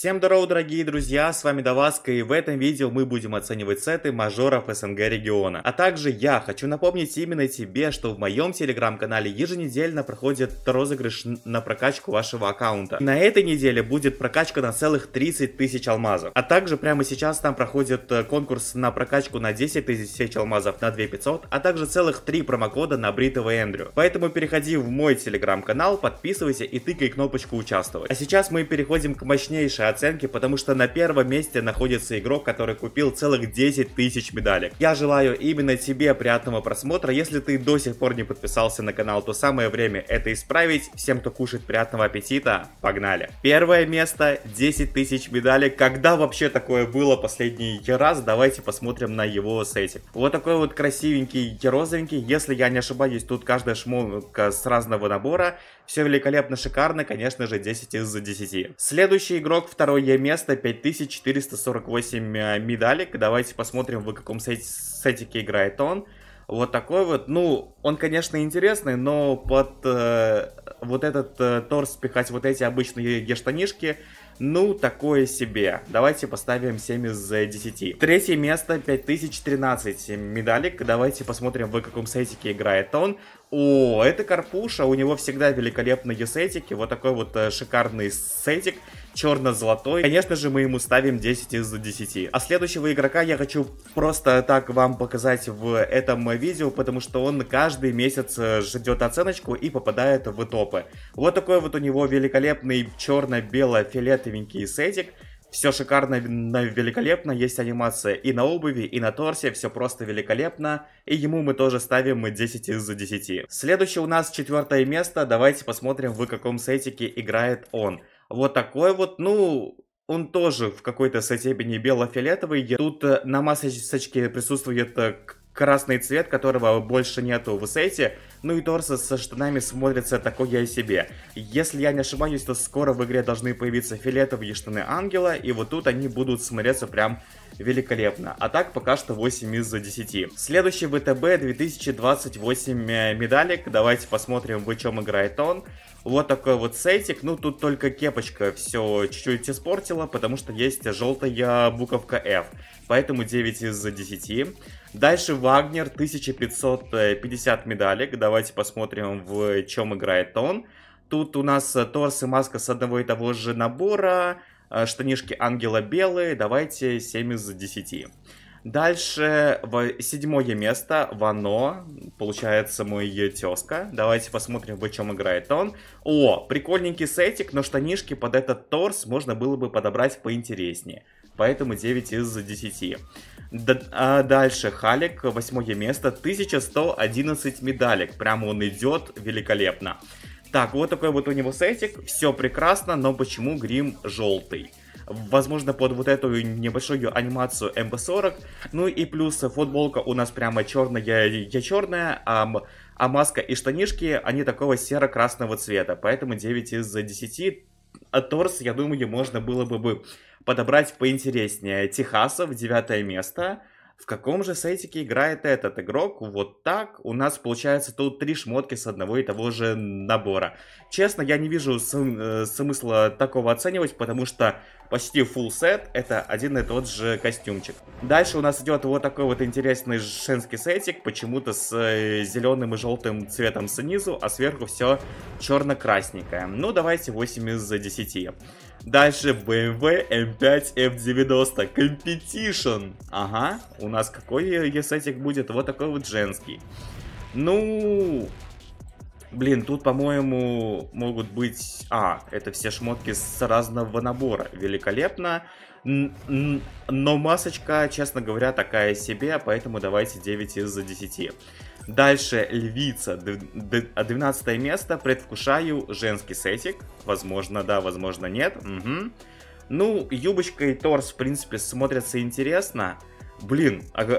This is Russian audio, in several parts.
Всем здорово, дорогие друзья, с вами Даваска, и в этом видео мы будем оценивать сеты мажоров СНГ региона. А также я хочу напомнить именно тебе, что в моем телеграм-канале еженедельно проходит розыгрыш на прокачку вашего аккаунта. На этой неделе будет прокачка на целых 30 тысяч алмазов. А также прямо сейчас там проходит конкурс на прокачку на 10 тысяч алмазов на 2500, а также целых 3 промокода на Бритого Эндрю. Поэтому переходи в мой телеграм-канал, подписывайся и тыкай кнопочку участвовать. А сейчас мы переходим к мощнейшей оценки, потому что на первом месте находится игрок, который купил целых 10 тысяч медалек. Я желаю именно тебе приятного просмотра. Если ты до сих пор не подписался на канал, то самое время это исправить. Всем, кто кушает, приятного аппетита. Погнали. Первое место, 10 тысяч медалек. Когда вообще такое было последний раз? Давайте посмотрим на его сетик. Вот такой вот красивенький, розовенький. Если я не ошибаюсь, тут каждая шмотка с разного набора. Все великолепно, шикарно, конечно же, 10 из 10. Следующий игрок, второе место, 5448 медалек. Давайте посмотрим, в каком сетике играет он. Вот такой вот, ну, он, конечно, интересный, но под вот этот торс пихать вот эти обычные гештанишки, ну, такое себе. Давайте поставим 7 из 10. Третье место, 5013 медалек. Давайте посмотрим, в каком сетике играет он. О, это Карпуша, у него всегда великолепные сетики. Вот такой вот шикарный сетик, черно-золотой. Конечно же, мы ему ставим 10 из 10. А следующего игрока я хочу просто так вам показать в этом видео, потому что он каждый месяц ждет оценочку и попадает в топы. Вот такой вот у него великолепный черно-бело-фиолетовенький сетик. Все шикарно, великолепно, есть анимация и на обуви, и на торсе, все просто великолепно. И ему мы тоже ставим 10 из 10. Следующее у нас четвертое место, давайте посмотрим, в каком сетике играет он. Вот такой вот, ну... Он тоже в какой-то степени бело-фиолетовый. Тут на масочке присутствует красный цвет, которого больше нету в сете. Ну и торс со штанами смотрится такое себе. Если я не ошибаюсь, то скоро в игре должны появиться фиолетовые штаны ангела. И вот тут они будут смотреться прям великолепно. А так пока что 8 из 10. Следующий ВТБ 2028 медалек. Давайте посмотрим, в чем играет он. Вот такой вот сетик. Ну тут только кепочка все чуть-чуть испортила, потому что есть желтая буковка F. Поэтому 9 из 10. Дальше Вагнер 1550 медалек. Давайте посмотрим, в чем играет он. Тут у нас торс и маска с одного и того же набора. Штанишки ангела белые. Давайте 7 из 10. Дальше, в седьмое место, Вано, получается мой тезка. Давайте посмотрим, в чем играет он. О, прикольненький сетик, но штанишки под этот торс можно было бы подобрать поинтереснее. Поэтому 9 из 10. Дальше Халик, восьмое место, 1111 медалек. Прямо он идет великолепно. Так, вот такой вот у него сетик, все прекрасно, но почему грим желтый? Возможно, под вот эту небольшую анимацию МБ40. Ну и плюс футболка у нас прямо черная, а маска и штанишки, они такого серо-красного цвета. Поэтому 9 из 10. А торс, я думаю, можно было бы подобрать поинтереснее. Техасов, 9 место. В каком же сетике играет этот игрок? Вот так. У нас получается тут 3 шмотки с одного и того же набора. Честно, я не вижу смысла такого оценивать, потому что почти full сет это один и тот же костюмчик. Дальше у нас идет вот такой вот интересный женский сетик, почему-то с зеленым и желтым цветом снизу, а сверху все черно-красненькое. Ну, давайте 8 из 10. Дальше BMW M5 F90 Competition. Ага, у нас какой сетик будет? Вот такой вот женский. Ну... Блин, тут, по-моему, могут быть... это все шмотки с разного набора. Великолепно. Но масочка, честно говоря, такая себе, поэтому давайте 9 из 10. Дальше Львица, 12 место, предвкушаю женский сетик. Возможно, да, возможно, нет. Угу. Ну, юбочка и торс, в принципе, смотрятся интересно. Блин,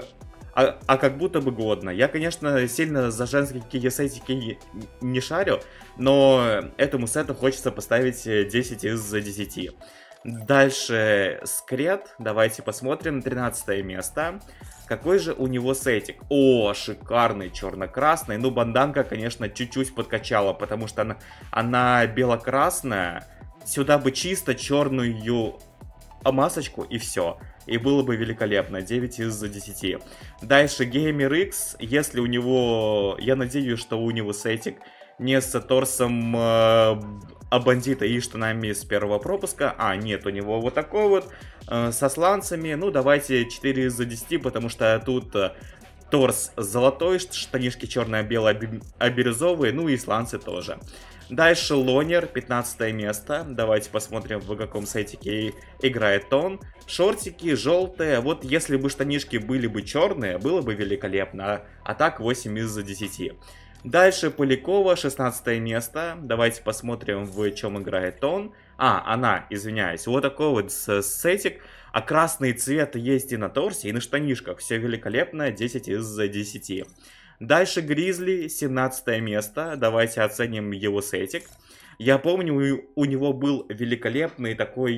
а как будто бы годно. Я, конечно, сильно за женские сетики не шарю, но этому сету хочется поставить 10 из 10. Дальше Скрет, давайте посмотрим, 13 место. Какой же у него сетик? О, шикарный, черно-красный. Ну, банданка, конечно, чуть-чуть подкачала, потому что она бело-красная. Сюда бы чисто черную масочку и все. И было бы великолепно, 9 из 10. Дальше Gamer X, если у него, я надеюсь, что у него сетик не с торсом бандита и штанами с первого пропуска. А, нет, у него вот такой вот, со сланцами. Ну, давайте 4 из 10, потому что тут торс золотой, штанишки черно-бело-бирюзовые, ну и сланцы тоже. Дальше Лонер, 15 место. Давайте посмотрим, в каком сетике играет он. Шортики желтые. Вот если бы штанишки были бы черные, было бы великолепно. А так 8 из 10. Дальше Полякова, 16 место. Давайте посмотрим, в чем играет он. Она, извиняюсь. Вот такой вот сетик. А красный цвет есть и на торсе, и на штанишках. Все великолепно, 10 из 10. Дальше Гризли, 17 место. Давайте оценим его сетик. Я помню, у него был великолепный такой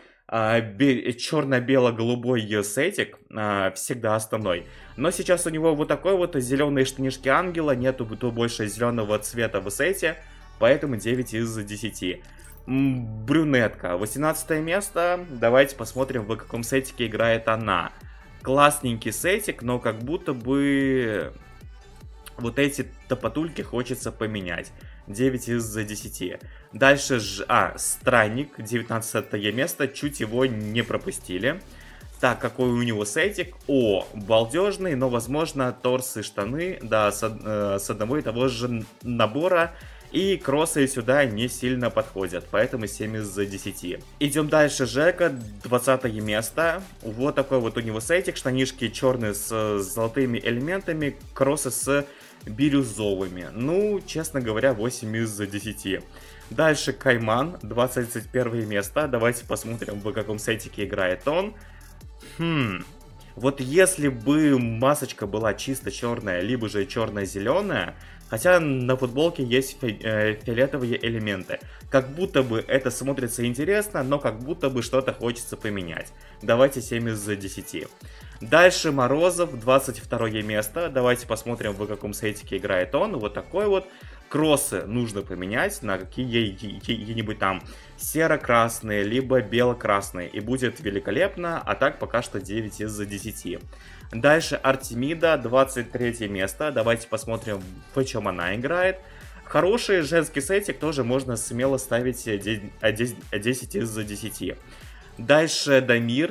черно-бело-голубой сетик, всегда основной. Но сейчас у него вот такой вот зеленые штанишки ангела, нету больше зеленого цвета в сете, поэтому 9 из 10. Брюнетка, 18 место. Давайте посмотрим, в каком сетике играет она. Классненький сетик, но как будто бы вот эти топотульки хочется поменять. 9 из 10. Дальше Странник, 19 место. Чуть его не пропустили. Так, какой у него сетик? Балдежный, но, возможно, торс и штаны, да, с одного и того же набора. И кроссы сюда не сильно подходят, поэтому 7 из 10. Идем дальше, Жека, 20 место. Вот такой вот у него сетик, штанишки черные с золотыми элементами, кроссы с бирюзовыми. Ну, честно говоря, 8 из 10. Дальше Кайман, 21 место. Давайте посмотрим, в каком сетике играет он. Вот если бы масочка была чисто черная, либо же черно-зеленая, хотя на футболке есть фиолетовые элементы, как будто бы это смотрится интересно, но как будто бы что-то хочется поменять. Давайте 7 из 10. Дальше Морозов, 22 место. Давайте посмотрим, в каком сетике играет он. Вот такой вот. Кроссы нужно поменять на какие-нибудь там серо-красные, либо бело-красные. И будет великолепно, а так пока что 9 из 10. Дальше Артемида, 23 место. Давайте посмотрим, в чем она играет. Хороший женский сетик, тоже можно смело ставить 10 из 10. Дальше Дамир,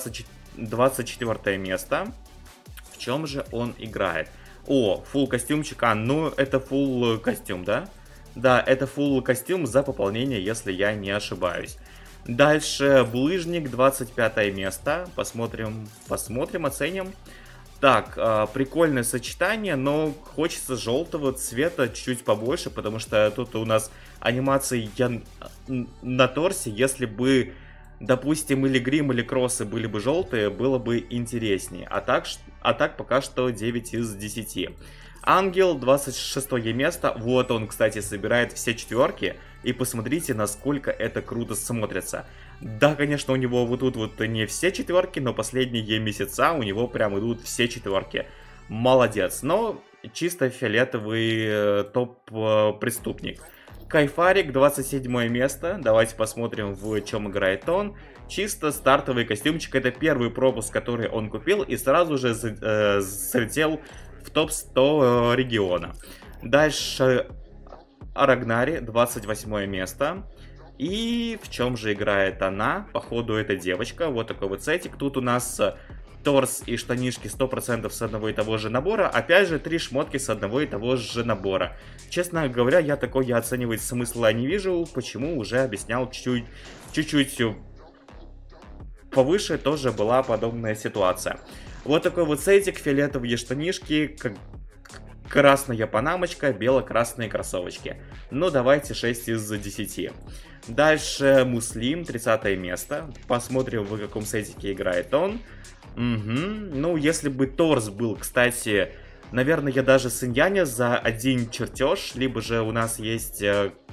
24 место. В чем же он играет? Фулл костюмчик, ну это фулл костюм, да? Да, это фулл костюм за пополнение, если я не ошибаюсь. Дальше Булыжник, 25 место. Посмотрим, оценим. Так, прикольное сочетание, но хочется желтого цвета чуть побольше, потому что тут у нас анимации на торсе. Если бы, допустим, или грим, или кроссы были бы желтые, было бы интереснее. А так пока что 9 из 10. Ангел, 26 место. Вот он, кстати, собирает все четверки. И посмотрите, насколько это круто смотрится. Да, конечно, у него вот тут вот не все четверки, но последние месяца у него прям идут все четверки. Молодец. Но чисто фиолетовый топ-преступник. Кайфарик, 27 место. Давайте посмотрим, в чем играет он. Чисто стартовый костюмчик. Это первый пропуск, который он купил, и сразу же залетел в топ-100 региона. Дальше Рагнари, 28 место. И в чем же играет она? Походу, это девочка. Вот такой вот сетик. Тут у нас торс и штанишки 100% с одного и того же набора. Опять же, 3 шмотки с одного и того же набора. Честно говоря, я такое оценивать смысла не вижу. Почему, уже объяснял чуть-чуть повыше тоже была подобная ситуация. Вот такой вот сетик, фиолетовые штанишки, красная панамочка, бело-красные кроссовочки. Ну, давайте 6 из 10. Дальше Муслим, 30 место. Посмотрим, в каком сетике играет он. Ну, если бы торс был, кстати, наверное, я даже с Иньяня за один чертеж, либо же у нас есть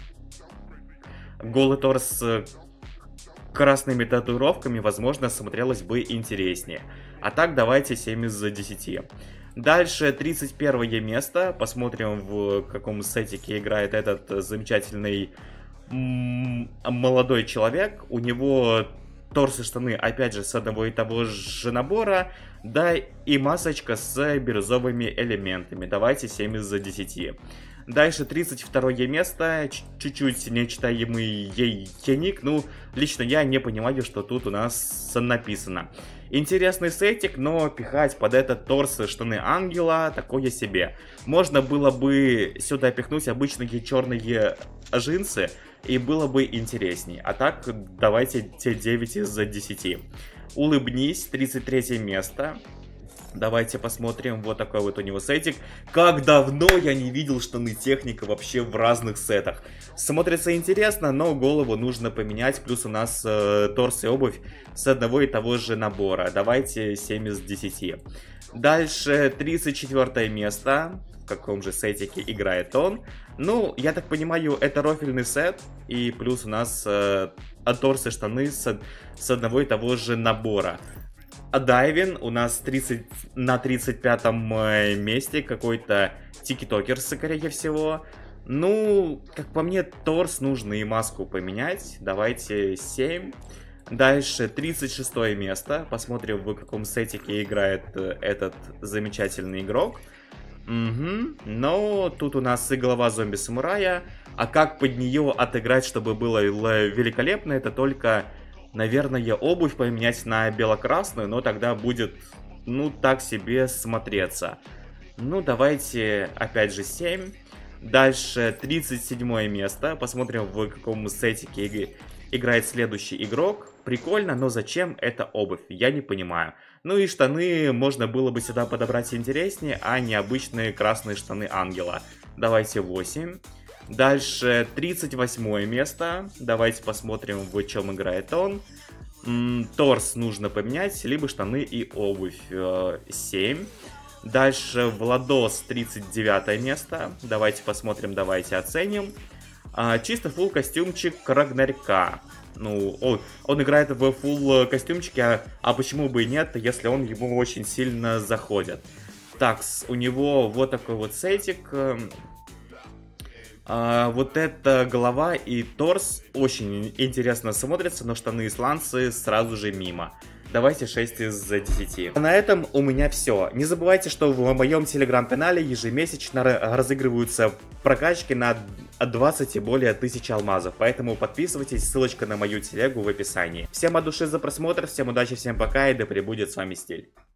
голый торс с красными татуировками, возможно, смотрелось бы интереснее. А так, давайте 7 из 10. Дальше 31 место. Посмотрим, в каком сетике играет этот замечательный молодой человек. У него торс и штаны, опять же, с одного и того же набора. Да, и масочка с бирюзовыми элементами. Давайте 7 из 10. Дальше 32 место, чуть-чуть нечитаемый ей-ник. Ну, лично я не понимаю, что тут у нас написано. Интересный сетик, но пихать под этот торс штаны ангела такое себе. Можно было бы сюда пихнуть обычные черные джинсы, и было бы интересней. А так, давайте те 9 из 10. Улыбнись, 33 место. Давайте посмотрим, вот такой вот у него сетик. Как давно я не видел штаны техника вообще в разных сетах. Смотрится интересно, но голову нужно поменять. Плюс у нас торс и обувь с одного и того же набора. Давайте 7 из 10. Дальше 34 место. В каком же сетике играет он? Ну, я так понимаю, это рофельный сет. И плюс у нас торс и штаны с одного и того же набора. А Дайвин у нас на 35 месте, какой-то тики-токер, скорее всего. Ну, как по мне, торс нужно и маску поменять. Давайте 7. Дальше 36 место. Посмотрим, в каком сетике играет этот замечательный игрок. Угу. Но тут у нас и голова зомби-самурая. А как под нее отыграть, чтобы было великолепно, это только... Наверное, обувь поменять на бело-красную, но тогда будет, ну, так себе смотреться. Ну, давайте, опять же, 7. Дальше 37 место. Посмотрим, в каком сетике играет следующий игрок. Прикольно, но зачем эта обувь? Я не понимаю. Ну и штаны можно было бы сюда подобрать интереснее, а не обычные красные штаны ангела. Давайте 8. Дальше 38 место. Давайте посмотрим, в чем играет он. Торс нужно поменять, либо штаны и обувь. 7. Дальше Владос, 39 место. Давайте посмотрим, давайте оценим. Чисто фулл костюмчик Рагнарька. Ну, он играет в фулл костюмчике, а почему бы и нет, если он ему очень сильно заходит. Так, у него вот такой вот сетик. Вот эта голова и торс очень интересно смотрятся, но штаны и сланцы сразу же мимо. Давайте 6 из 10. На этом у меня все. Не забывайте, что в моем телеграм-канале ежемесячно разыгрываются прокачки на 20 и более тысяч алмазов. Поэтому подписывайтесь, ссылочка на мою телегу в описании. Всем от души за просмотр, всем удачи, всем пока и да пребудет с вами стиль.